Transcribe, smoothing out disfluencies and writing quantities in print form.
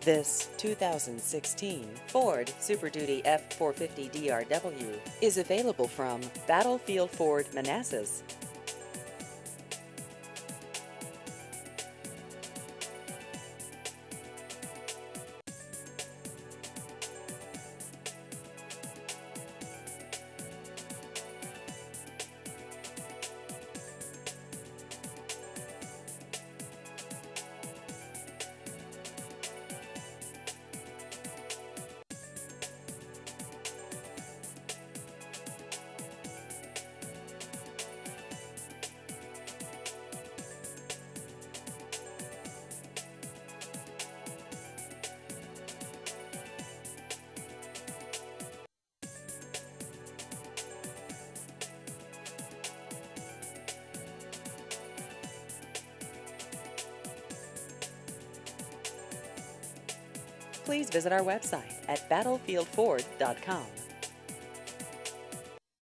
This 2016 Ford Super Duty F450 DRW is available from Battlefield Ford Manassas. Please visit our website at battlefieldford.com.